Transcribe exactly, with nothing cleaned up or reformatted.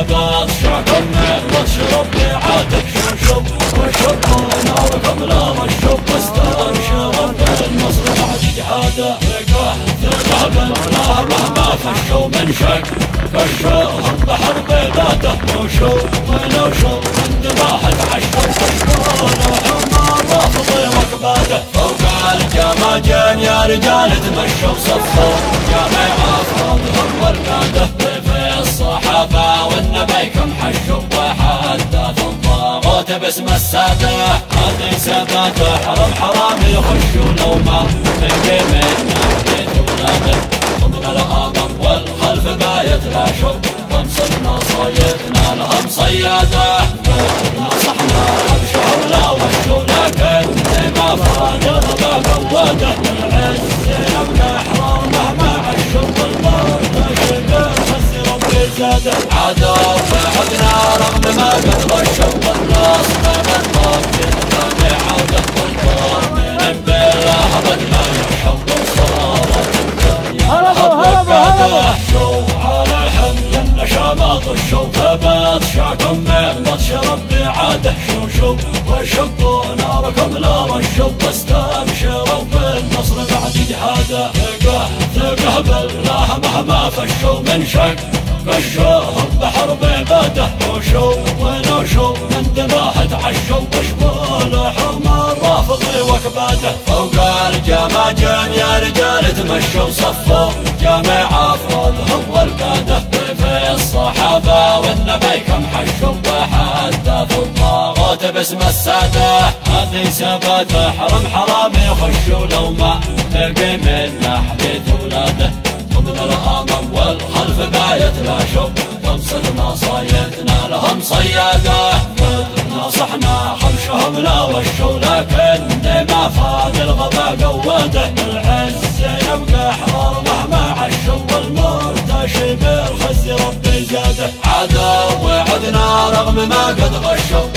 ثبات شعكم من بطش ربي عادك شوشب وشب ناركم لا رشب واستبشر بالنصر بعد جهاده ثقه ثقه بالله مهما فشوا من شك فشوهم بحر بيداته وشو ونوشو من ذباحة عشر فشوهم رافض وكباده فوق الجماجين يا رجال تمشوا صفوا جامع افرادهم والقاده في الصحابه والنبي كم حشوا وحدث الطاغوت باسم الساده هذه ثباته حرم حرام يخشوا لو ما تلقي من ناحيه ولاده ضمن الامر والخلف بايت لا شوق وانصرنا صيدنا لهم صياده نصحنا ابشروا لا وشوا لكن ما فاد الغبا قوته العز يبقى احرار مهما عشوا البرد شبه خسر ربي زاده عادوا وعدنا رغم ما قد غشوا والناس من الطاق يتبع عوده والطار من بالله ابد ما يحب صارت الدنيا هربوا شو على حمل النشامات الشوق ثبات شعكم من بطش ربي عاده شوشو وشقوا ناركم لا رشوا واستبشروا بالنصر بعد جهاده ثقه ثقه بالله مهما فشوا من شك فشوهم بحر بعباده وشو ونوشوا من ذباحة عشوا وشمول حمار رافض وكباده فوق الجماجين يا رجال تمشوا صفوا جامع افرادهم والقاده في الصحابه والنبي كم حشوا وحدثوا الطاغوت باسم الساده هذه ثباته حرم حرام يخشوا لو ما تلقي من ناحيه ولاده ضمن الامر والخلف بايت لا شوق وانصرنا صيدنا لهم صياده نصحنا خمشهم لا وشوا لكن ما فاد الغبا قوته العز يبقى احرار مهما عشوا والمرتشي بالخس ربي زاده عادوا وعدنا رغم ما قد غشوا